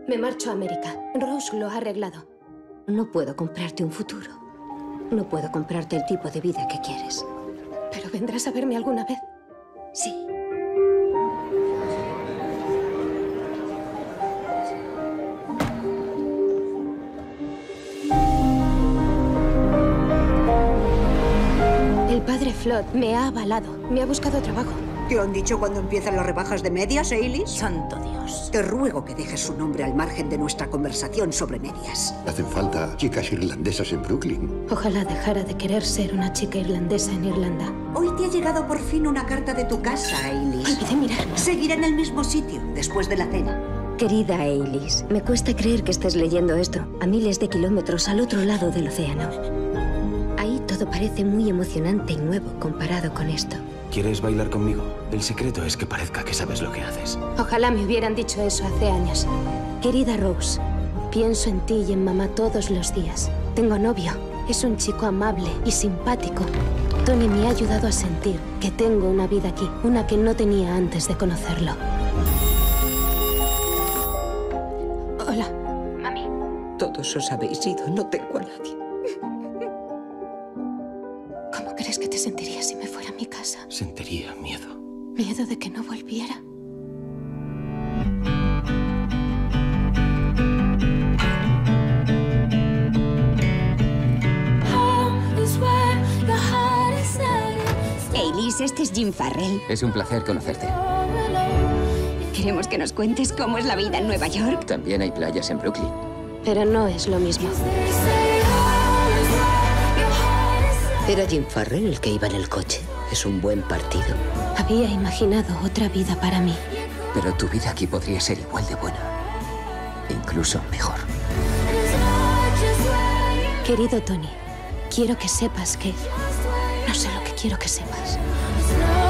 Me marcho a América. Rose lo ha arreglado. No puedo comprarte un futuro. No puedo comprarte el tipo de vida que quieres. ¿Pero vendrás a verme alguna vez? Sí. El padre Flood me ha avalado. Me ha buscado trabajo. ¿Te han dicho cuándo empiezan las rebajas de medias, Eilis? Santo Dios. Te ruego que dejes su nombre al margen de nuestra conversación sobre medias. Hacen falta chicas irlandesas en Brooklyn. Ojalá dejara de querer ser una chica irlandesa en Irlanda. Hoy te ha llegado por fin una carta de tu casa, Eilis. Olvidé mirar. Seguirá en el mismo sitio, después de la cena. Querida Eilis, me cuesta creer que estés leyendo esto a miles de kilómetros al otro lado del océano. Ahí todo parece muy emocionante y nuevo comparado con esto. ¿Quieres bailar conmigo? El secreto es que parezca que sabes lo que haces. Ojalá me hubieran dicho eso hace años. Querida Rose, pienso en ti y en mamá todos los días. Tengo novio. Es un chico amable y simpático. Tony me ha ayudado a sentir que tengo una vida aquí, una que no tenía antes de conocerlo. Hola. Mami. Todos os habéis ido, no tengo a nadie. ¿Cómo crees que te sentirías si me fuera a mi casa? Sentiría miedo. ¿Miedo de que no volviera? Eilis, este es Jim Farrell. Es un placer conocerte. Queremos que nos cuentes cómo es la vida en Nueva York. También hay playas en Brooklyn. Pero no es lo mismo. Era Jim Farrell el que iba en el coche. Es un buen partido. Había imaginado otra vida para mí. Pero tu vida aquí podría ser igual de buena. Incluso mejor. Querido Tony, quiero que sepas que... No sé lo que quiero que sepas.